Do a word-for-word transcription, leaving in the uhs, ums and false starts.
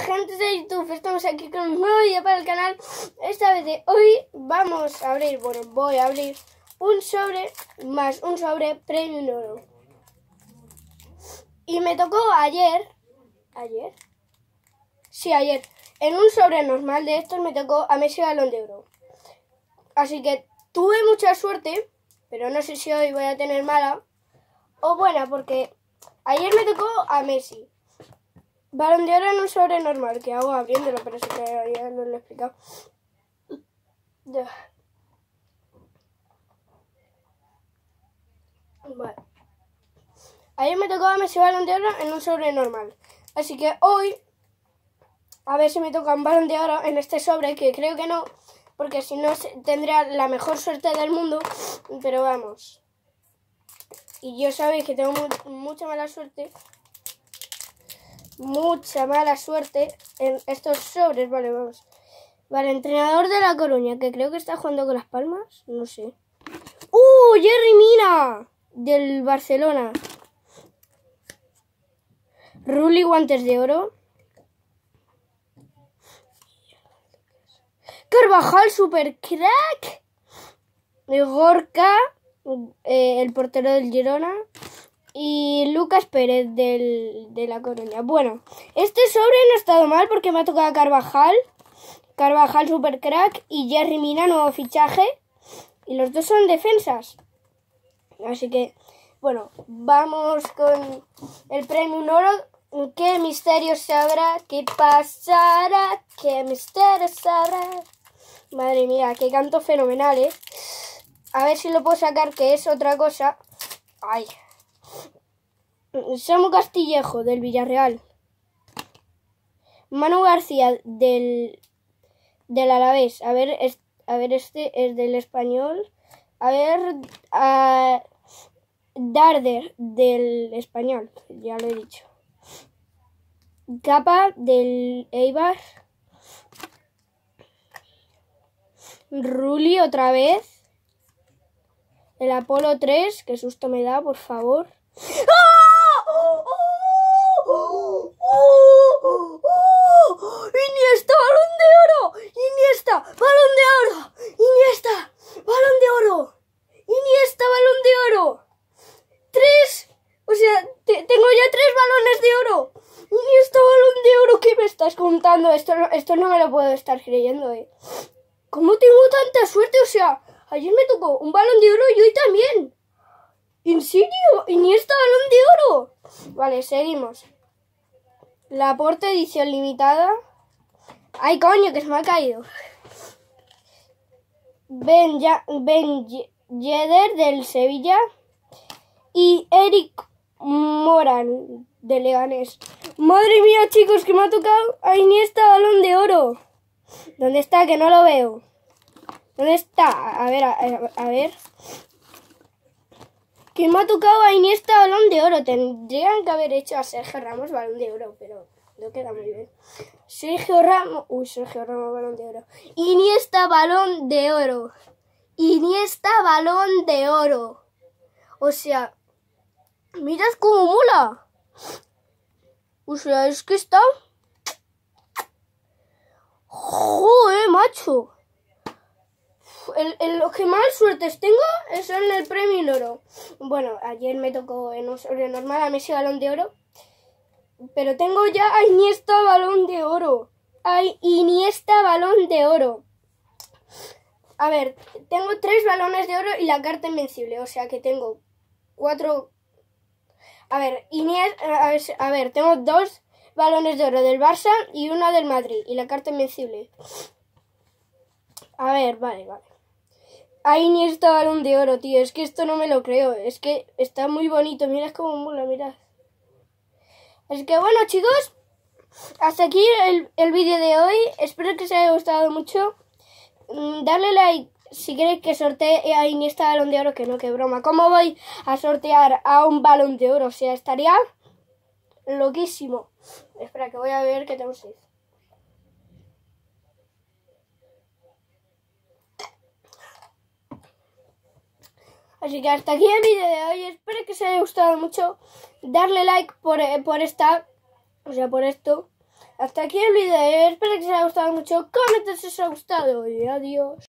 gente de YouTube, estamos aquí con un nuevo video para el canal. Esta vez de hoy vamos a abrir, bueno, voy a abrir un sobre más un sobre Premium Oro. Y me tocó ayer, ¿ayer? Sí, ayer, en un sobre normal de estos me tocó a Messi Balón de Oro. Así que tuve mucha suerte, pero no sé si hoy voy a tener mala o buena, porque ayer me tocó a Messi Balón de Oro en un sobre normal, que hago abriéndolo, pero eso que ya no lo he explicado. Vale. Ayer me tocó a Messi Balón de Oro en un sobre normal. Así que hoy, a ver si me toca un Balón de Oro en este sobre, que creo que no, porque si no tendría la mejor suerte del mundo, pero vamos. Y yo sabéis que tengo mu mucha mala suerte. Mucha mala suerte en estos sobres. Vale, vamos. Vale, entrenador de La Coruña, que creo que está jugando con Las Palmas. No sé. ¡Uh! Yerry Mina, del Barcelona. Rulli, guantes de oro. Carvajal, super crack. Gorka, eh, el portero del Girona. Y Lucas Pérez del, de La Coruña. Bueno, este sobre no ha estado mal porque me ha tocado Carvajal. Carvajal super crack y Yerry Mina, nuevo fichaje. Y los dos son defensas. Así que, bueno, vamos con el Premium Oro. ¿Qué misterio sabrá? ¿Qué pasará? ¿Qué misterio sabrá? Madre mía, qué canto fenomenal, ¿eh? A ver si lo puedo sacar, que es otra cosa. Ay. Samu Castillejo, del Villarreal. Manu García, del, del Alavés. A ver, es, a ver, este es del Español. A ver, uh, Darder, del Español. Ya lo he dicho. Capa, del Eibar. Rulli, otra vez. El Apolo tres. Qué susto me da, por favor. ¡Ah! Iniesta, Balón de Oro. Iniesta, Balón de Oro. Iniesta, Balón de Oro. Iniesta, Balón de Oro. Tres. O sea, te, tengo ya tres balones de oro. Iniesta, Balón de Oro. ¿Qué me estás contando? Esto no, esto no me lo puedo estar creyendo, eh. ¿Cómo tengo tanta suerte? O sea, ayer me tocó un Balón de Oro y hoy también. ¿En serio? Iniesta, Balón de Oro. Vale, seguimos. Laporte, edición limitada. ¡Ay, coño, que se me ha caído! Ben, ya, Ben Yedder, del Sevilla. Y Eric Moran, de Leganés. Madre mía, chicos, que me ha tocado a Iniesta, Balón de Oro. ¿Dónde está? Que no lo veo. ¿Dónde está? A ver, a, a, a ver... Que me ha tocado a Iniesta, Balón de Oro. Tendrían que haber hecho a Sergio Ramos Balón de Oro, pero no queda muy bien. Sergio Ramos... Uy, Sergio Ramos Balón de Oro. Iniesta, Balón de Oro. Iniesta, Balón de Oro. O sea, mirad cómo mola. O sea, es que está... Joder, macho. El, el, lo que más suertes tengo es en el Premio Oro. Bueno, ayer me tocó en un sobre normal a Messi Balón de Oro. Pero tengo ya a Iniesta Balón de Oro. A Iniesta Balón de Oro. A ver, tengo tres balones de oro y la carta invencible. O sea que tengo cuatro... A ver, Iniesta... A ver, a ver, tengo dos balones de oro del Barça y una del Madrid. Y la carta invencible. A ver, vale, vale. A Iniesta, Balón de Oro, tío. Es que esto no me lo creo. Es que está muy bonito. Mirad cómo mola, mirad. Así que bueno, chicos. Hasta aquí el, el vídeo de hoy. Espero que os haya gustado mucho. Darle like si queréis que sortee a Iniesta, Balón de Oro. Que no, que broma. ¿Cómo voy a sortear a un Balón de Oro? O sea, estaría loquísimo. Espera, que voy a ver qué tengo seis. Así que hasta aquí el vídeo de hoy. Espero que os haya gustado mucho. Darle like por, por esta, o sea, por esto. hasta aquí el vídeo. Espero que os haya gustado mucho. Comenten si os ha gustado y adiós.